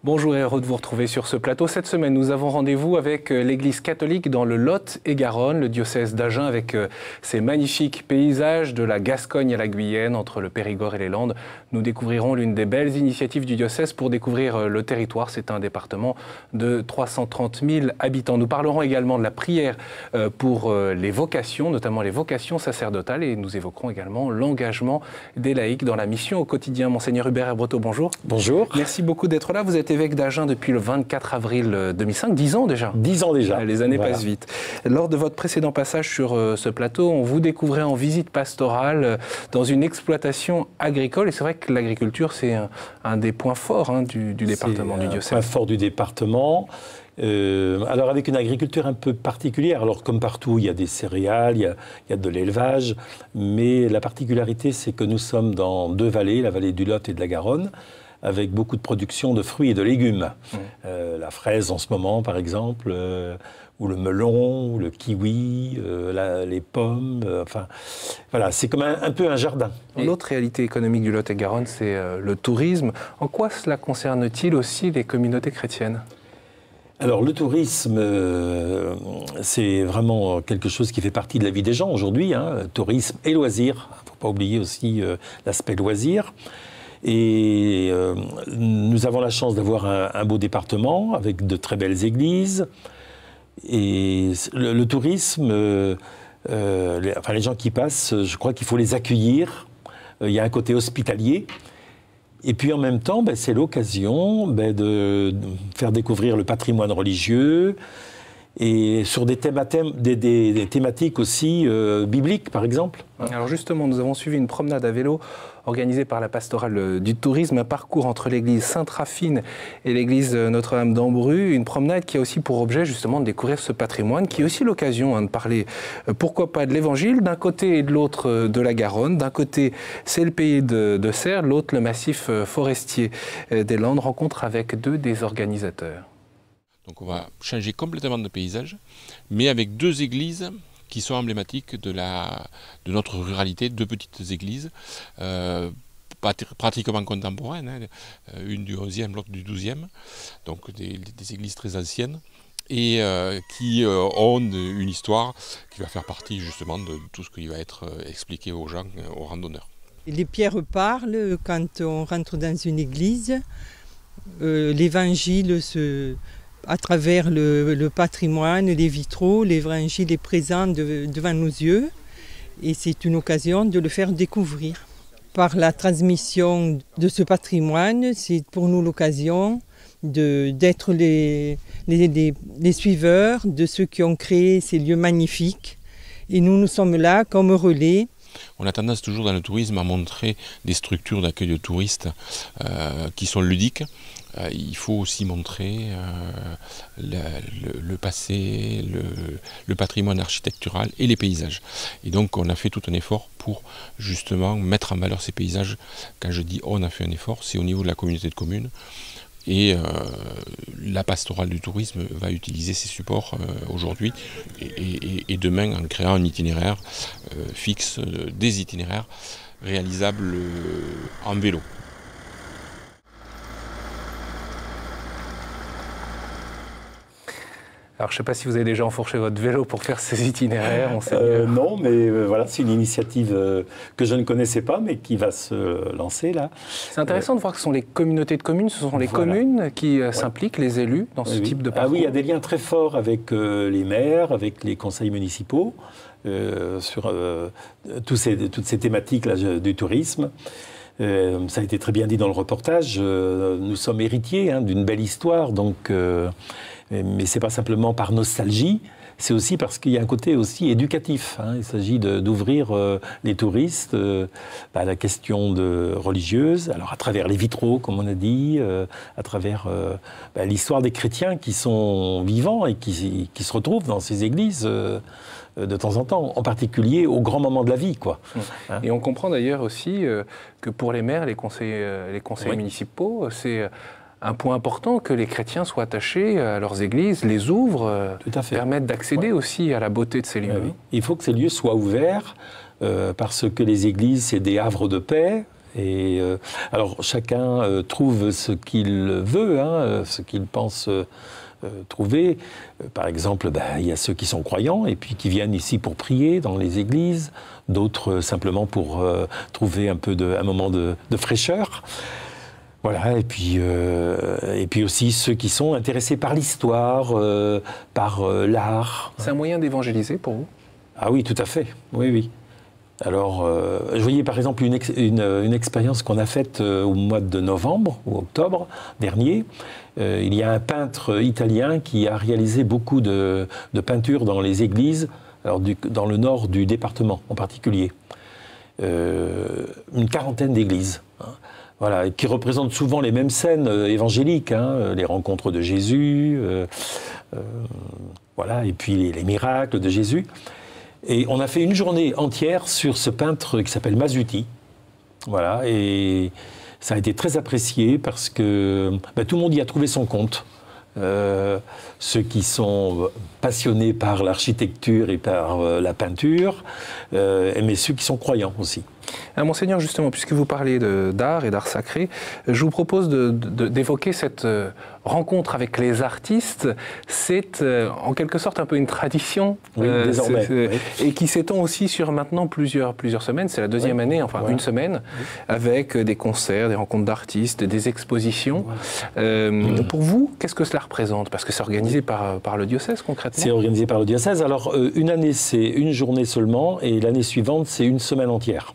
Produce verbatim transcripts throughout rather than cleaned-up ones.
Bonjour et heureux de vous retrouver sur ce plateau. Cette semaine, nous avons rendez-vous avec l'Église catholique dans le Lot-et-Garonne, le diocèse d'Agen, avec ses magnifiques paysages de la Gascogne à la Guyenne, entre le Périgord et les Landes. Nous découvrirons l'une des belles initiatives du diocèse pour découvrir le territoire. C'est un département de trois cent trente mille habitants. Nous parlerons également de la prière pour les vocations, notamment les vocations sacerdotales, et nous évoquerons également l'engagement des laïcs dans la mission au quotidien. Monseigneur Hubert Herbreteau, bonjour. Bonjour. Merci beaucoup d'être là. Vous êtes évêque d'Agen depuis le vingt-quatre avril deux mille cinq, dix ans déjà. Dix ans déjà. Les années voilà. passent vite. Lors de votre précédent passage sur euh, ce plateau, on vous découvrait en visite pastorale euh, dans une exploitation agricole. Et c'est vrai que l'agriculture, c'est un, un des points forts hein, du, du département, du diocèse. C'est un point fort du département. Euh, alors avec une agriculture un peu particulière. Alors comme partout, il y a des céréales, il y a, il y a de l'élevage. Mais la particularité, c'est que nous sommes dans deux vallées, la vallée du Lot et de la Garonne, avec beaucoup de production de fruits et de légumes. Mmh. Euh, la fraise en ce moment, par exemple, euh, ou le melon, ou le kiwi, euh, la, les pommes, euh, enfin, voilà, c'est comme un, un peu un jardin. L'autre réalité économique du Lot-et-Garonne, c'est euh, le tourisme. En quoi cela concerne-t-il aussi les communautés chrétiennes ? Alors le tourisme, euh, c'est vraiment quelque chose qui fait partie de la vie des gens aujourd'hui, hein, tourisme et loisirs. Il ne faut pas oublier aussi euh, l'aspect loisir. Et euh, nous avons la chance d'avoir un, un beau département avec de très belles églises. Et le, le tourisme, euh, euh, les, enfin les gens qui passent, je crois qu'il faut les accueillir. Euh, il y a un côté hospitalier. Et puis en même temps, ben, c'est l'occasion ben, de, de faire découvrir le patrimoine religieux et sur des, thématèmes, des, des, des thématiques aussi euh, bibliques, par exemple. Alors justement, nous avons suivi une promenade à vélo organisée par la pastorale du tourisme, un parcours entre l'église Sainte-Raphine et l'église Notre-Dame d'Ambru, une promenade qui a aussi pour objet justement de découvrir ce patrimoine, qui est aussi l'occasion hein, de parler, euh, pourquoi pas, de l'évangile, d'un côté et de l'autre euh, de la Garonne. D'un côté, c'est le pays de, de Serres, l'autre, le massif euh, forestier euh, des Landes, rencontre avec deux des organisateurs. Donc on va changer complètement de paysage, mais avec deux églises qui sont emblématiques de, la, de notre ruralité, deux petites églises, euh, pratiquement contemporaines, hein, une du onzième, l'autre du douzième, donc des, des églises très anciennes, et euh, qui euh, ont une histoire qui va faire partie justement de tout ce qui va être expliqué aux gens, aux randonneurs. Les pierres parlent quand on rentre dans une église, euh, l'évangile se... à travers le, le patrimoine, les vitraux, l'évangile est présent de, devant nos yeux et c'est une occasion de le faire découvrir. Par la transmission de ce patrimoine, c'est pour nous l'occasion de, d'être les, les, les, les suiveurs de ceux qui ont créé ces lieux magnifiques. Et nous, nous sommes là comme relais. On a tendance toujours dans le tourisme à montrer des structures d'accueil de touristes euh, qui sont ludiques. Euh, il faut aussi montrer euh, le, le, le passé, le, le patrimoine architectural et les paysages. Et donc on a fait tout un effort pour justement mettre en valeur ces paysages. Quand je dis on a fait un effort, c'est au niveau de la communauté de communes. Et euh, la pastorale du tourisme va utiliser ces supports euh, aujourd'hui et, et, et demain en créant un itinéraire euh, fixe, euh, des itinéraires réalisables euh, en vélo. Alors, je ne sais pas si vous avez déjà enfourché votre vélo pour faire ces itinéraires. On sait euh, non, mais euh, voilà, c'est une initiative euh, que je ne connaissais pas, mais qui va se lancer là. C'est intéressant euh, de voir que ce sont les communautés de communes, ce sont les voilà. communes qui euh, ouais. s'impliquent, les élus, dans ce oui, type oui. de parcours. Ah oui, il y a des liens très forts avec euh, les maires, avec les conseils municipaux, euh, sur euh, tous ces, toutes ces thématiques là, du tourisme. Euh, ça a été très bien dit dans le reportage. Euh, nous sommes héritiers hein, d'une belle histoire, donc... Euh, mais ce n'est pas simplement par nostalgie, c'est aussi parce qu'il y a un côté aussi éducatif. Hein. Il s'agit de, d'ouvrir euh, les touristes euh, à la question de religieuse, alors à travers les vitraux, comme on a dit, euh, à travers euh, bah, l'histoire des chrétiens qui sont vivants et qui, qui se retrouvent dans ces églises euh, de temps en temps, en particulier au grand moment de la vie, quoi. Hein. Et on comprend d'ailleurs aussi euh, que pour les maires, les conseils, euh, les conseils oui. municipaux, c'est... Euh, un point important que les chrétiens soient attachés à leurs églises, les ouvrent, Tout à fait. permettent d'accéder ouais. aussi à la beauté de ces lieux. Oui. Il faut que ces lieux soient ouverts euh, parce que les églises, c'est des havres de paix Et euh, alors chacun euh, trouve ce qu'il veut, hein, ce qu'il pense euh, trouver. Par exemple, bah, il y a ceux qui sont croyants et puis qui viennent ici pour prier dans les églises, d'autres euh, simplement pour euh, trouver un peu de, un moment de, de fraîcheur. Voilà, et puis, euh, et puis aussi ceux qui sont intéressés par l'histoire, euh, par euh, l'art. C'est un moyen d'évangéliser pour vous? Ah oui, tout à fait, oui, oui. Alors, euh, je voyais par exemple une, ex une, une expérience qu'on a faite euh, au mois de novembre ou octobre dernier. Euh, il y a un peintre italien qui a réalisé beaucoup de, de peintures dans les églises, alors du, dans le nord du département en particulier. Euh, une quarantaine d'églises. Hein. Voilà, qui représentent souvent les mêmes scènes euh, évangéliques, hein, les rencontres de Jésus, euh, euh, voilà, et puis les, les miracles de Jésus. Et on a fait une journée entière sur ce peintre qui s'appelle Masuti, voilà, et ça a été très apprécié parce que ben, tout le monde y a trouvé son compte. Euh, ceux qui sont passionnés par l'architecture et par euh, la peinture, euh, mais ceux qui sont croyants aussi. Ah, Monseigneur, justement, puisque vous parlez d'art et d'art sacré, je vous propose d'évoquer cette euh, rencontre avec les artistes. C'est euh, en quelque sorte un peu une tradition, oui, euh, désormais, oui. Et qui s'étend aussi sur maintenant plusieurs, plusieurs semaines. C'est la deuxième oui. année, enfin ouais. une semaine, oui. avec des concerts, des rencontres d'artistes, des expositions. Ouais. Euh, mmh. Pour vous, qu'est-ce que cela représente? Parce que c'est organisé par, par le diocèse concrètement. C'est organisé par le diocèse. Alors, euh, une année, c'est une journée seulement, et l'année suivante, c'est une semaine entière.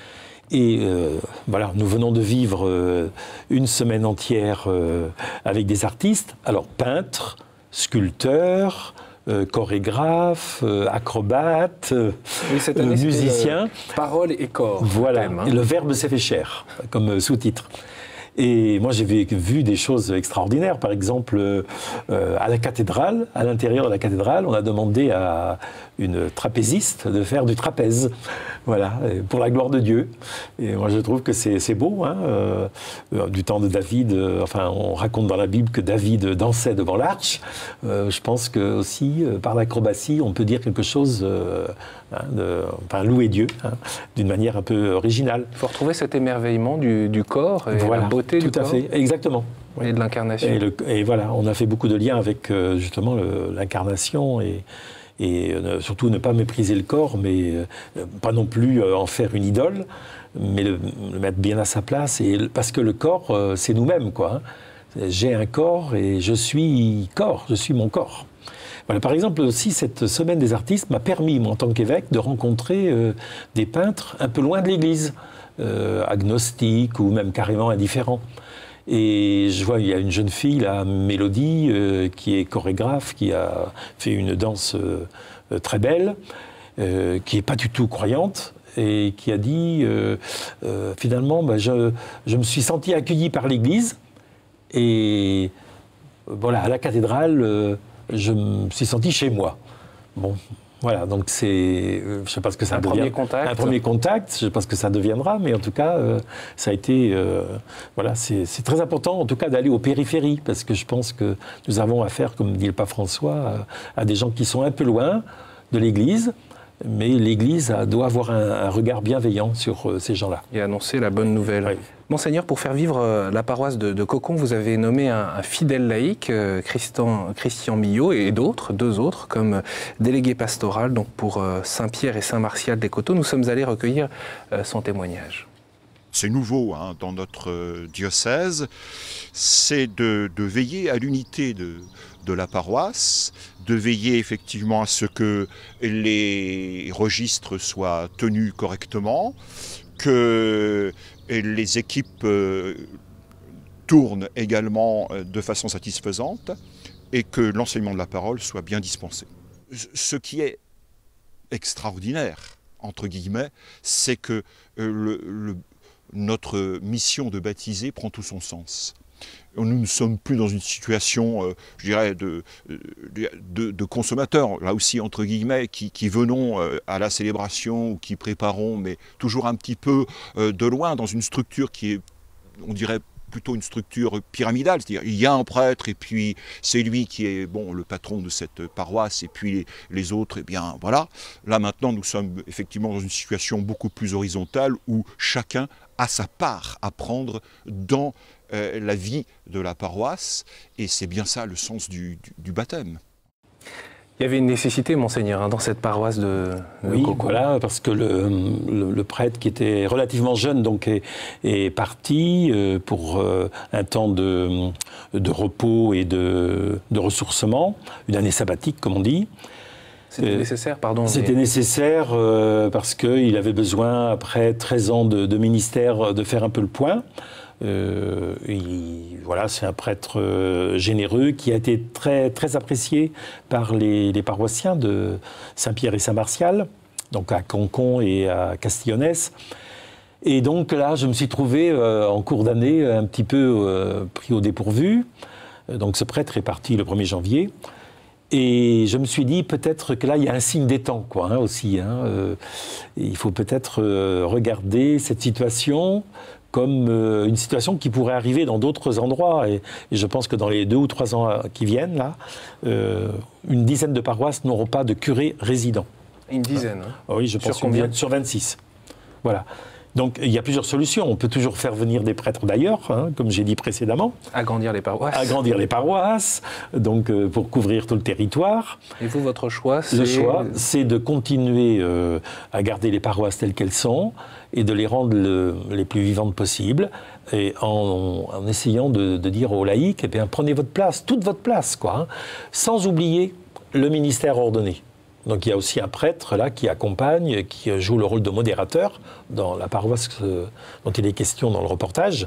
Et euh, voilà, nous venons de vivre euh, une semaine entière euh, avec des artistes, alors peintres, sculpteurs, euh, chorégraphes, euh, acrobates, oui, cette année, musiciens. Euh, parole et corps. Voilà, thème, hein. Et le verbe s'est fait chair, comme sous-titre. Et moi, j'ai vu des choses extraordinaires. Par exemple, euh, à la cathédrale, à l'intérieur de la cathédrale, on a demandé à une trapéziste de faire du trapèze. Voilà, pour la gloire de Dieu. Et moi, je trouve que c'est beau. Hein, euh, du temps de David, euh, enfin, on raconte dans la Bible que David dansait devant l'arche. Euh, je pense que aussi, euh, par l'acrobatie, on peut dire quelque chose, euh, hein, de, enfin, louer Dieu, hein, d'une manière un peu originale. Il faut retrouver cet émerveillement du, du corps et voilà, la beauté tout du corps. Tout à fait, exactement. Et de l'incarnation. Et, et voilà, on a fait beaucoup de liens avec euh, justement l'incarnation et et euh, surtout ne pas mépriser le corps, mais euh, pas non plus euh, en faire une idole, mais le, le mettre bien à sa place, et, parce que le corps, euh, c'est nous-mêmes, quoi. Hein. J'ai un corps et je suis corps, je suis mon corps. Voilà, par exemple, aussi, cette semaine des artistes m'a permis, moi, en tant qu'évêque, de rencontrer euh, des peintres un peu loin de l'Église, euh, agnostiques ou même carrément indifférents. Et je vois, il y a une jeune fille, là, Mélodie, euh, qui est chorégraphe, qui a fait une danse euh, très belle, euh, qui n'est pas du tout croyante, et qui a dit, euh, euh, finalement, bah, je, je me suis senti accueilli par l'Église, et voilà, à la cathédrale, euh, je me suis senti chez moi. Bon. Voilà, donc c'est, je ne sais pas ce que ça un devient. Premier contact. Un premier contact, je ne sais pas ce que ça deviendra, mais en tout cas, euh, ça a été, euh, voilà, c'est très important, en tout cas, d'aller aux périphéries, parce que je pense que nous avons affaire, comme dit le pape François, à, à des gens qui sont un peu loin de l'Église, mais l'Église doit avoir un, un regard bienveillant sur euh, ces gens-là. Et annoncer la bonne nouvelle. Oui. Monseigneur, pour faire vivre euh, la paroisse de, de Cocon, vous avez nommé un, un fidèle laïc, euh, Christian, Christian Millot, et d'autres, deux autres, comme délégué pastoral donc pour euh, Saint-Pierre et Saint-Martial-des-Coteaux. Nous sommes allés recueillir euh, son témoignage. C'est nouveau hein, dans notre euh, diocèse, c'est de, de veiller à l'unité de, de la paroisse, de veiller effectivement à ce que les registres soient tenus correctement, que les équipes euh, tournent également euh, de façon satisfaisante et que l'enseignement de la parole soit bien dispensé. Ce qui est extraordinaire, entre guillemets, c'est que euh, le, le, notre mission de baptiser prend tout son sens. Nous ne sommes plus dans une situation, euh, je dirais, de, de, de consommateurs, là aussi, entre guillemets, qui, qui venons euh, à la célébration ou qui préparons, mais toujours un petit peu euh, de loin, dans une structure qui est, on dirait, plutôt une structure pyramidale, c'est-à-dire il y a un prêtre et puis c'est lui qui est bon, le patron de cette paroisse et puis les, les autres, eh bien voilà. Là maintenant nous sommes effectivement dans une situation beaucoup plus horizontale où chacun a sa part à prendre dans euh, la vie de la paroisse et c'est bien ça le sens du, du, du baptême. Il y avait une nécessité, Monseigneur, hein, dans cette paroisse de, de Oui, Caucon. voilà, parce que le, le, le prêtre qui était relativement jeune donc est, est parti euh, pour euh, un temps de, de repos et de, de ressourcement, une année sabbatique, comme on dit. C'était euh, nécessaire, pardon. C'était mais... nécessaire euh, parce qu'il avait besoin, après treize ans de, de ministère, de faire un peu le point. Euh, il, voilà, c'est un prêtre euh, généreux qui a été très, très apprécié par les, les paroissiens de Saint-Pierre et Saint-Martial, donc à Caucon et à Castillonnès. Et donc là, je me suis trouvé euh, en cours d'année un petit peu euh, pris au dépourvu. Donc ce prêtre est parti le premier janvier. Et je me suis dit peut-être que là, il y a un signe des temps, quoi, hein, aussi. Hein, euh, il faut peut-être euh, regarder cette situation comme euh, une situation qui pourrait arriver dans d'autres endroits. Et, et je pense que dans les deux ou trois ans qui viennent, là, euh, une dizaine de paroisses n'auront pas de curé résident. Une dizaine hein. Ah, oui, je pense sur combien? Sur vingt-six. Voilà. Donc il y a plusieurs solutions. On peut toujours faire venir des prêtres d'ailleurs, hein, comme j'ai dit précédemment. Agrandir les paroisses. Agrandir les paroisses, donc euh, pour couvrir tout le territoire. Et vous, votre choix, c'est... Le choix, c'est de continuer euh, à garder les paroisses telles qu'elles sont et de les rendre le, les plus vivantes possibles, et en, en essayant de, de dire aux laïcs, eh bien, prenez votre place, toute votre place, quoi, hein, sans oublier le ministère ordonné. Donc il y a aussi un prêtre là qui accompagne, qui joue le rôle de modérateur dans la paroisse dont il est question dans le reportage.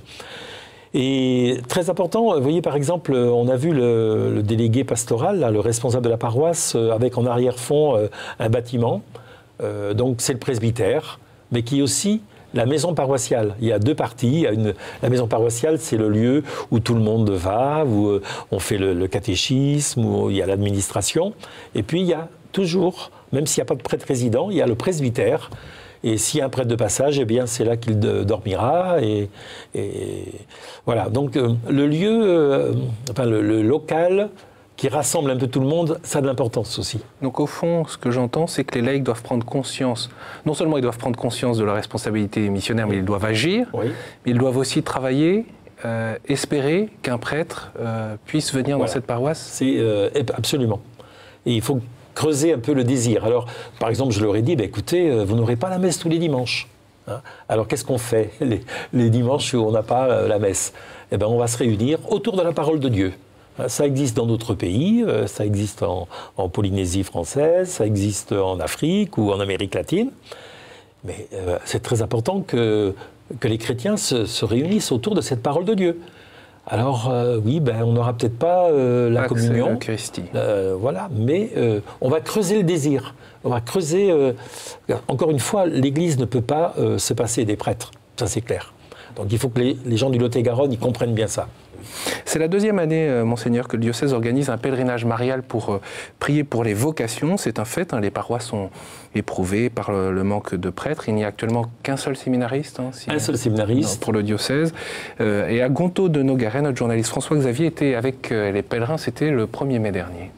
Et très important, vous voyez par exemple, on a vu le, le délégué pastoral, là, le responsable de la paroisse, avec en arrière-fond un bâtiment. Euh, donc c'est le presbytère, mais qui est aussi la maison paroissiale. Il y a deux parties. Il y a une, la maison paroissiale, c'est le lieu où tout le monde va, où on fait le, le catéchisme, où il y a l'administration. Et puis il y a toujours, même s'il n'y a pas de prêtre résident, il y a le presbytère. Et s'il y a un prêtre de passage, eh bien c'est là qu'il dormira. Et, et voilà. Donc euh, le lieu, euh, enfin le, le local qui rassemble un peu tout le monde, ça a de l'importance aussi. Donc au fond, ce que j'entends, c'est que les laïcs doivent prendre conscience, non seulement ils doivent prendre conscience de leur responsabilité missionnaire, mais ils doivent agir, oui. Mais ils doivent aussi travailler, euh, espérer qu'un prêtre euh, puisse venir voilà. Dans cette paroisse. C'est euh, absolument. Et il faut creuser un peu le désir. Alors, par exemple, je leur ai dit, bah, écoutez, euh, vous n'aurez pas la messe tous les dimanches. Hein. Alors, qu'est-ce qu'on fait les, les dimanches où on n'a pas euh, la messe? Eh ben, on va se réunir autour de la parole de Dieu. Ça existe dans d'autres pays, ça existe en, en Polynésie française, ça existe en Afrique ou en Amérique latine. Mais euh, c'est très important que, que les chrétiens se, se réunissent autour de cette parole de Dieu. Alors euh, oui, ben, on n'aura peut-être pas euh, la Accès communion, l'Eucharistie. Euh, voilà, mais euh, on va creuser le désir. On va creuser. Euh, encore une fois, l'Église ne peut pas euh, se passer des prêtres, ça c'est clair. Donc il faut que les, les gens du Lot-et-Garonne ils comprennent bien ça. C'est la deuxième année, euh, Monseigneur, que le diocèse organise un pèlerinage marial pour euh, prier pour les vocations. C'est un fait, hein, les paroisses sont éprouvées par le, le manque de prêtres. Il n'y a actuellement qu'un seul séminariste. Hein, si, un seul séminariste. Non, pour le diocèse. Euh, et à Gontaut de Nogaret, notre journaliste François-Xavier était avec euh, les pèlerins, c'était le premier mai dernier.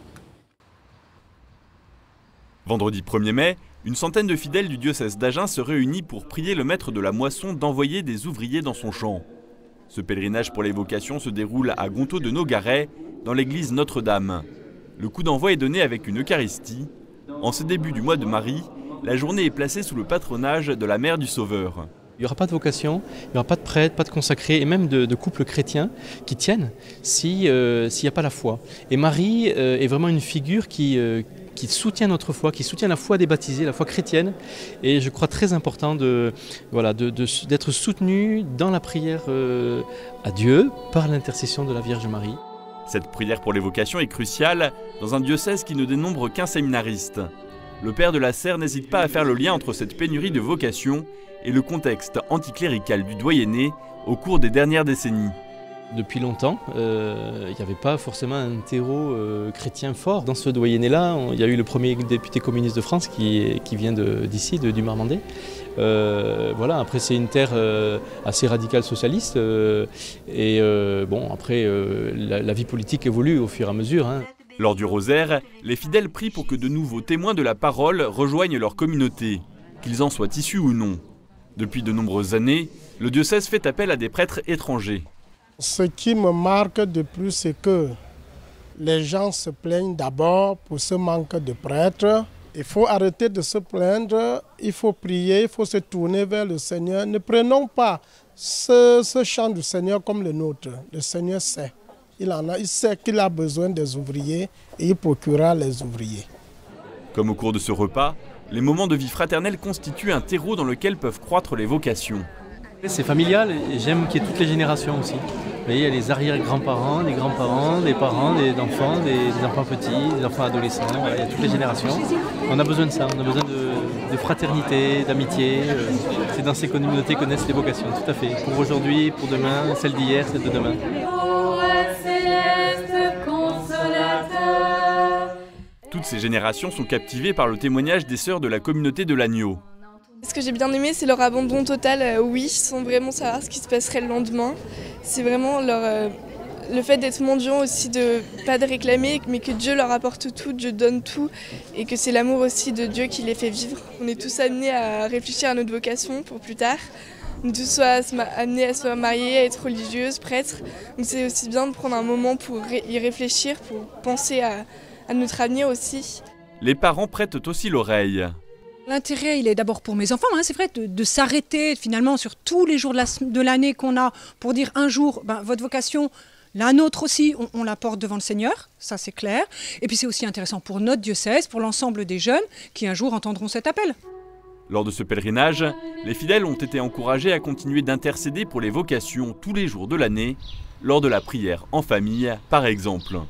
Vendredi premier mai, une centaine de fidèles du diocèse d'Agen se réunit pour prier le maître de la moisson d'envoyer des ouvriers dans son champ. Ce pèlerinage pour les vocations se déroule à Gontaut de Nogaret, dans l'église Notre-Dame. Le coup d'envoi est donné avec une Eucharistie. En ce début du mois de Marie, la journée est placée sous le patronage de la Mère du Sauveur. Il n'y aura pas de vocation, il n'y aura pas de prêtre, pas de consacré, et même de, de couples chrétiens qui tiennent si, euh, s'il n'y a pas la foi. Et Marie euh, est vraiment une figure qui... Euh, qui soutient notre foi, qui soutient la foi des baptisés, la foi chrétienne. Et je crois très important de, voilà, de, de, d'être soutenu dans la prière euh, à Dieu par l'intercession de la Vierge Marie. Cette prière pour les vocations est cruciale dans un diocèse qui ne dénombre qu'un séminariste. Le père de la Serre n'hésite pas à faire le lien entre cette pénurie de vocations et le contexte anticlérical du doyenné au cours des dernières décennies. Depuis longtemps, euh, il n'y avait pas forcément un terreau euh, chrétien fort. Dans ce doyenné-là, il y a eu le premier député communiste de France qui, qui vient d'ici, du Marmandais. Euh, voilà, après c'est une terre euh, assez radicale socialiste. Euh, et euh, bon, après euh, la, la vie politique évolue au fur et à mesure. Hein. Lors du rosaire, les fidèles prient pour que de nouveaux témoins de la parole rejoignent leur communauté, qu'ils en soient issus ou non. Depuis de nombreuses années, le diocèse fait appel à des prêtres étrangers. Ce qui me marque de plus, c'est que les gens se plaignent d'abord pour ce manque de prêtres. Il faut arrêter de se plaindre, il faut prier, il faut se tourner vers le Seigneur. Ne prenons pas ce, ce chant du Seigneur comme le nôtre. Le Seigneur sait. Il en a, il sait qu'il a besoin des ouvriers et il procurera les ouvriers. Comme au cours de ce repas, les moments de vie fraternelle constituent un terreau dans lequel peuvent croître les vocations. C'est familial et j'aime qu'il y ait toutes les générations aussi. Vous voyez, il y a les arrière-grands-parents, les grands-parents, les parents, les enfants, des, des enfants petits, des enfants adolescents, voilà, il y a toutes les générations. On a besoin de ça, on a besoin de, de fraternité, d'amitié. C'est dans ces communautés que naissent les vocations, tout à fait. Pour aujourd'hui, pour demain, celle d'hier, celle de demain. Toutes ces générations sont captivées par le témoignage des sœurs de la communauté de l'Agneau. Ce que j'ai bien aimé, c'est leur abandon total. Euh, oui, sans vraiment savoir ce qui se passerait le lendemain. C'est vraiment leur, euh, le fait d'être mendiant aussi, de pas de réclamer, mais que Dieu leur apporte tout, Dieu donne tout, et que c'est l'amour aussi de Dieu qui les fait vivre. On est tous amenés à réfléchir à notre vocation pour plus tard. On est tous soit amenés à se marier, à être religieuses, prêtres. Donc c'est aussi bien de prendre un moment pour y réfléchir, pour penser à, à notre avenir aussi. Les parents prêtent aussi l'oreille. L'intérêt, il est d'abord pour mes enfants, hein, c'est vrai, de, de s'arrêter finalement sur tous les jours de l'année qu'on a pour dire un jour, ben, votre vocation, la nôtre aussi, on, on la porte devant le Seigneur, ça c'est clair. Et puis c'est aussi intéressant pour notre diocèse, pour l'ensemble des jeunes qui un jour entendront cet appel. Lors de ce pèlerinage, les fidèles ont été encouragés à continuer d'intercéder pour les vocations tous les jours de l'année, lors de la prière en famille par exemple.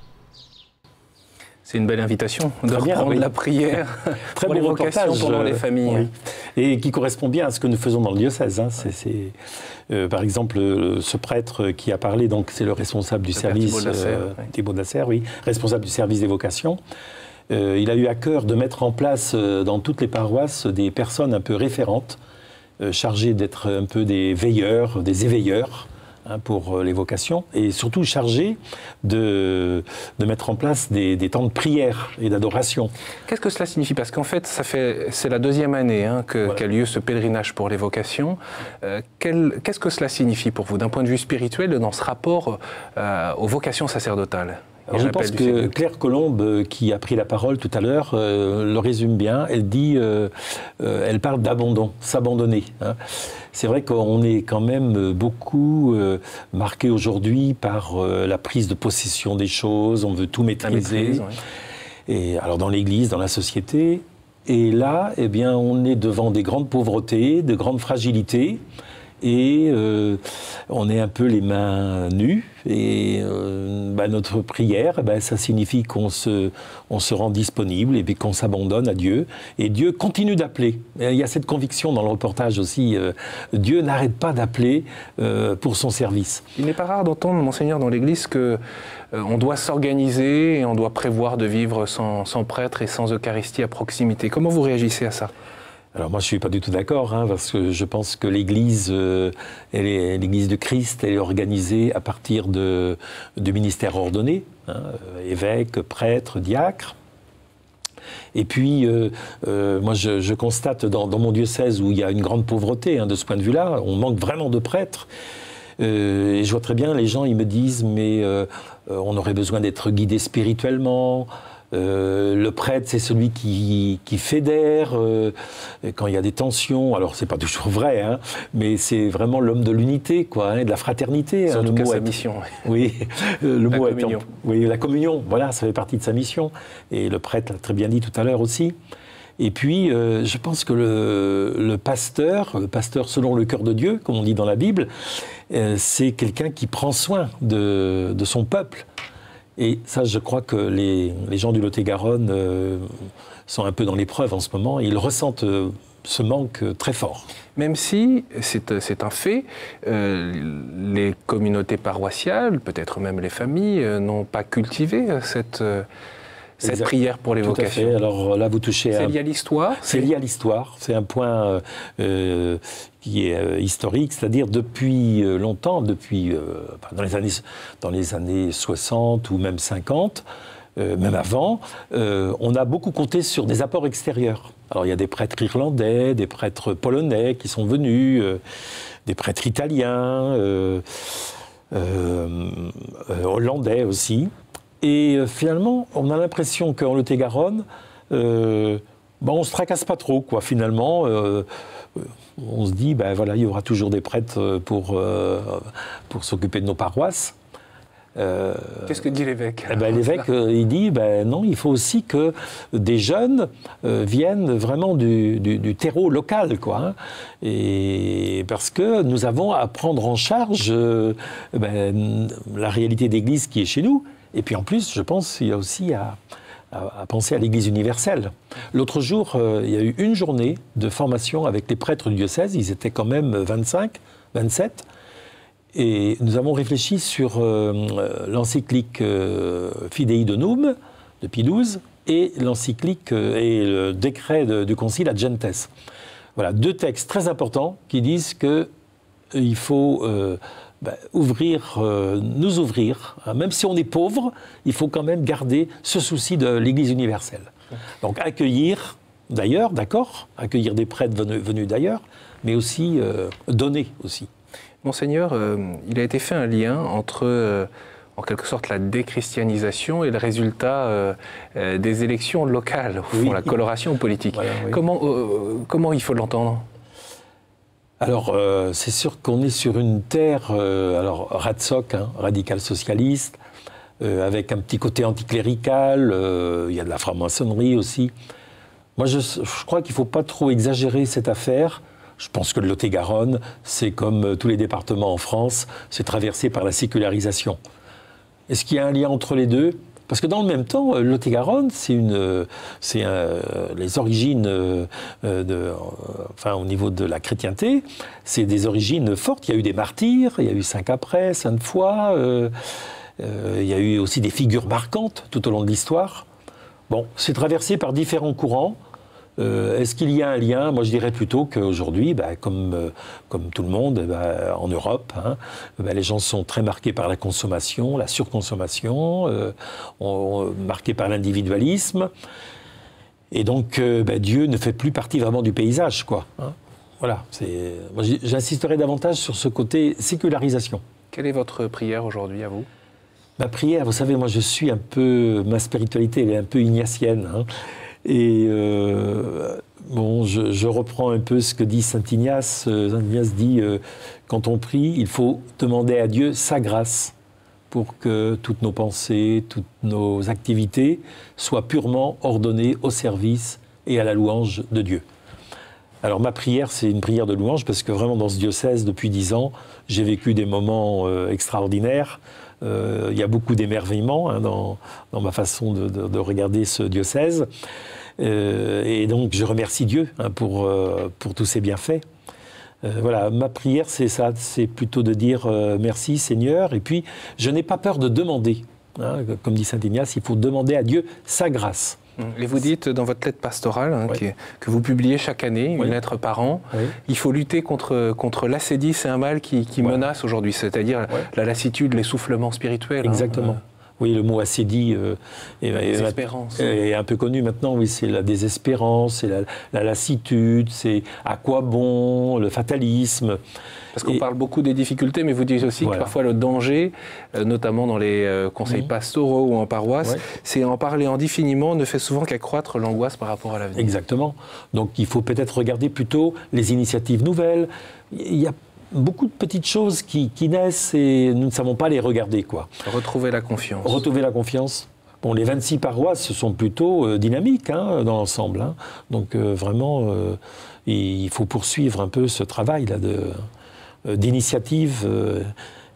C'est une belle invitation de Très bien, reprendre oui. la prière Très pour bon les vocations reportage, pendant les euh, familles. Oui. Et qui correspond bien à ce que nous faisons dans le diocèse. Hein. C'est, c'est, euh, par exemple, euh, ce prêtre qui a parlé, donc c'est le responsable du le service, Thibaut Lasserre, euh, oui. Thibaut Lasserre, oui, responsable du service des vocations. Euh, il a eu à cœur de mettre en place euh, dans toutes les paroisses des personnes un peu référentes, euh, chargées d'être un peu des veilleurs, des éveilleurs, pour les vocations, et surtout chargé de, de mettre en place des, des temps de prière et d'adoration. Qu'est-ce que cela signifie? Parce qu'en fait, ça fait, c'est la deuxième année hein, que, voilà. qu'a lieu ce pèlerinage pour les vocations. Euh, quel, qu'est-ce que cela signifie pour vous, d'un point de vue spirituel, dans ce rapport euh, aux vocations sacerdotales? Alors je pense que Claire Colombe, qui a pris la parole tout à l'heure, euh, le résume bien. Elle dit, euh, euh, elle parle d'abandon, s'abandonner. Hein. C'est vrai qu'on est quand même beaucoup euh, marqué aujourd'hui par euh, la prise de possession des choses. On veut tout maîtriser. Maîtrise, oui. Et alors dans l'Église, dans la société, et là, eh bien, on est devant des grandes pauvretés, de grandes fragilités. Et euh, on est un peu les mains nues et euh, bah, notre prière, bah, ça signifie qu'on se, on se rend disponible et puis qu'on s'abandonne à Dieu. Et Dieu continue d'appeler. Il y a cette conviction dans le reportage aussi. Euh, Dieu n'arrête pas d'appeler euh, pour son service. Il n'est pas rare d'entendre, Monseigneur, dans l'Église que euh, on doit s'organiser et on doit prévoir de vivre sans, sans prêtre et sans Eucharistie à proximité. Comment vous réagissez à ça ? Alors moi je ne suis pas du tout d'accord, hein, parce que je pense que l'Église, euh, elle est, l'Église de Christ, elle est organisée à partir de, de ministères ordonnés, hein, évêques, prêtres, diacres. Et puis, euh, euh, moi je, je constate dans, dans mon diocèse où il y a une grande pauvreté, hein, de ce point de vue-là, on manque vraiment de prêtres. Euh, et je vois très bien, les gens ils me disent, mais euh, on aurait besoin d'être guidé spirituellement. Euh, le prêtre, c'est celui qui, qui fédère euh, quand il y a des tensions. Alors, c'est pas toujours vrai, hein, mais c'est vraiment l'homme de l'unité, quoi, hein, de la fraternité. C'est hein, en le tout cas mot sa est... mission. Oui, le la mot communion. Est... Oui, la communion, voilà, ça fait partie de sa mission. Et le prêtre l'a très bien dit tout à l'heure aussi. Et puis, euh, je pense que le, le pasteur, le pasteur selon le cœur de Dieu, comme on dit dans la Bible, euh, c'est quelqu'un qui prend soin de, de son peuple. Et ça, je crois que les, les gens du Lot-et-Garonne euh, sont un peu dans l'épreuve en ce moment. Ils ressentent euh, ce manque très fort. Même si, c'est un fait, euh, les communautés paroissiales, peut-être même les familles, euh, n'ont pas cultivé cette, euh, cette exact. Prière pour les Tout vocations. à fait. Alors là, vous touchez à... C'est lié à l'histoire. C'est lié à l'histoire. C'est un point euh, qui est euh, historique, c'est-à-dire depuis euh, longtemps, depuis euh, dans les années dans les années soixante ou même cinquante. Euh, même avant, euh, on a beaucoup compté sur des apports extérieurs. Alors il y a des prêtres irlandais, des prêtres polonais qui sont venus, euh, des prêtres italiens, euh, euh, euh, hollandais aussi. Et euh, finalement, on a l'impression qu'en Lot-et-Garonne, euh, ben, on ne se tracasse pas trop, quoi, finalement. Euh, on se dit, ben voilà, il y aura toujours des prêtres pour, euh, pour s'occuper de nos paroisses. Euh, Qu'est-ce que dit l'évêque? eh ben, L'évêque, euh, il dit, ben non, il faut aussi que des jeunes euh, viennent vraiment du, du, du terreau local, quoi. Hein, et parce que nous avons à prendre en charge euh, ben, la réalité d'Église qui est chez nous. Et puis en plus, je pense, il y a aussi à, à, à penser à l'Église universelle. L'autre jour, euh, il y a eu une journée de formation avec les prêtres du diocèse. Ils étaient quand même vingt-cinq, vingt-sept. Et nous avons réfléchi sur euh, l'encyclique euh, Fidei Donum de Pie douze et l'encyclique euh, et le décret de, du Concile Ad Gentes. Voilà, deux textes très importants qui disent qu'il euh, faut euh, bah, ouvrir, euh, nous ouvrir. Hein, même si on est pauvre, il faut quand même garder ce souci de l'Église universelle. Donc accueillir d'ailleurs, d'accord, accueillir des prêtres venus, venus d'ailleurs, mais aussi euh, donner aussi. Monseigneur, euh, il a été fait un lien entre, euh, en quelque sorte, la déchristianisation et le résultat euh, euh, des élections locales, au fond, oui. La coloration politique. Voilà, oui. comment, euh, comment il faut l'entendre? Alors, euh, c'est sûr qu'on est sur une terre, euh, alors, radsoc, hein, radical socialiste, euh, avec un petit côté anticlérical, euh, il y a de la franc-maçonnerie aussi. Moi, je, je crois qu'il ne faut pas trop exagérer cette affaire. Je pense que le Lot-et-Garonne, c'est comme tous les départements en France, c'est traversé par la sécularisation. Est-ce qu'il y a un lien entre les deux? Parce que dans le même temps, le Lot-et-Garonne, c'est une, c'est euh, les origines, euh, de, euh, enfin au niveau de la chrétienté, c'est des origines fortes. Il y a eu des martyrs, il y a eu Saint-Caprais, Sainte-Foy, euh, euh, il y a eu aussi des figures marquantes tout au long de l'histoire. Bon, c'est traversé par différents courants. Euh, Est-ce qu'il y a un lien? Moi, je dirais plutôt qu'aujourd'hui, bah, comme, euh, comme tout le monde, bah, en Europe, hein, bah, les gens sont très marqués par la consommation, la surconsommation, euh, on, marqués par l'individualisme. Et donc, euh, bah, Dieu ne fait plus partie vraiment du paysage, quoi. Hein. Voilà. Moi, j'insisterai davantage sur ce côté sécularisation. Quelle est votre prière aujourd'hui à vous? Ma prière, vous savez, moi, je suis un peu... Ma spiritualité, elle est un peu ignatienne, hein. Et euh, bon, je, je reprends un peu ce que dit saint Ignace. Saint Ignace dit, euh, quand on prie, il faut demander à Dieu sa grâce pour que toutes nos pensées, toutes nos activités soient purement ordonnées au service et à la louange de Dieu. Alors ma prière, c'est une prière de louange parce que vraiment dans ce diocèse, depuis dix ans, j'ai vécu des moments euh, extraordinaires. Euh, il y a beaucoup d'émerveillement hein, dans, dans ma façon de, de, de regarder ce diocèse. Euh, et donc, je remercie Dieu hein, pour, euh, pour tous ses bienfaits. Euh, voilà, ma prière, c'est ça, c'est plutôt de dire euh, merci Seigneur. Et puis, je n'ai pas peur de demander. Hein, comme dit saint Ignace, il faut demander à Dieu sa grâce. Et vous dites dans votre lettre pastorale, hein, oui. qui est, que vous publiez chaque année, une oui. lettre par an, oui. il faut lutter contre, contre l'acédie, c'est un mal qui, qui ouais. menace aujourd'hui, c'est-à-dire ouais. la lassitude, l'essoufflement spirituel. Exactement. Hein. Oui, le mot acédie euh, est, est, est un peu connu maintenant. Oui, c'est la désespérance, c'est la, la lassitude, c'est à quoi bon, le fatalisme. Parce qu'on parle beaucoup des difficultés, mais vous dites aussi voilà. que parfois le danger, euh, notamment dans les euh, conseils mmh. pastoraux ou en paroisse, ouais. c'est en parler indéfiniment ne fait souvent qu'accroître l'angoisse par rapport à l'avenir. Exactement. Donc il faut peut-être regarder plutôt les initiatives nouvelles. Il y a beaucoup de petites choses qui, qui naissent et nous ne savons pas les regarder, quoi. Retrouver la confiance. Retrouver la confiance. Bon, les vingt-six paroisses sont plutôt euh, dynamiques hein, dans l'ensemble. Hein. Donc euh, vraiment, euh, il faut poursuivre un peu ce travail là de... d'initiative euh,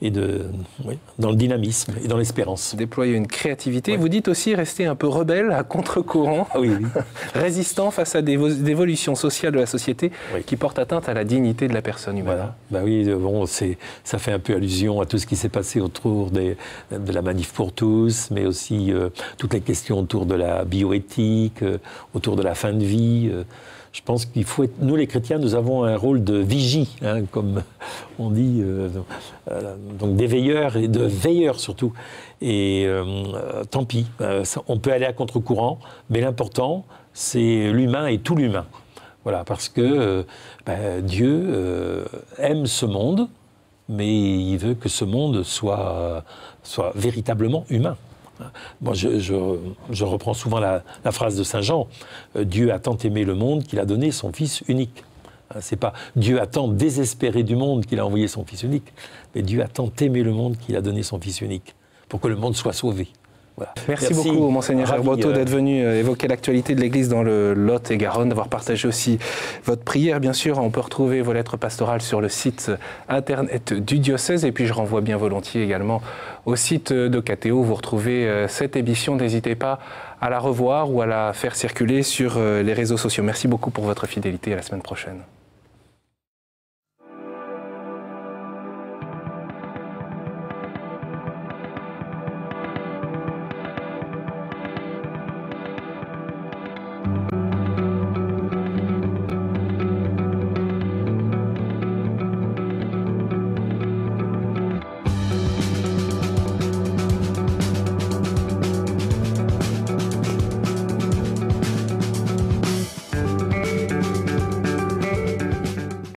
et de, oui, dans le dynamisme et dans l'espérance. Déployer une créativité. Ouais. Vous dites aussi rester un peu rebelle, à contre-courant, ah, oui, oui. résistant face à des évolutions sociales de la société oui. qui portent atteinte à la dignité de la personne humaine. Voilà. Bah oui, bon, ça fait un peu allusion à tout ce qui s'est passé autour des, de la manif pour tous, mais aussi euh, toutes les questions autour de la bioéthique, euh, autour de la fin de vie. Euh, je pense qu'il faut être, nous les chrétiens, nous avons un rôle de vigie, hein, comme on dit, euh, euh, donc des veilleurs et de veilleurs surtout. Et euh, euh, tant pis, euh, ça, on peut aller à contre-courant, mais l'important, c'est l'humain et tout l'humain. Voilà, parce que euh, ben, Dieu euh, aime ce monde, mais il veut que ce monde soit, soit véritablement humain. Moi, je, je, je reprends souvent la, la phrase de Saint Jean, euh, Dieu a tant aimé le monde qu'il a donné son Fils unique. Hein, c'est pas Dieu a tant désespéré du monde qu'il a envoyé son Fils unique, mais Dieu a tant aimé le monde qu'il a donné son Fils unique, pour que le monde soit sauvé. Voilà. Merci, Merci beaucoup, Monseigneur Herboto, euh... d'être venu évoquer l'actualité de l'Église dans le Lot-et-Garonne, d'avoir partagé aussi votre prière. Bien sûr, on peut retrouver vos lettres pastorales sur le site internet du diocèse. Et puis, je renvoie bien volontiers également au site de Catéo. Vous retrouvez cette émission. N'hésitez pas à la revoir ou à la faire circuler sur les réseaux sociaux. Merci beaucoup pour votre fidélité. À la semaine prochaine.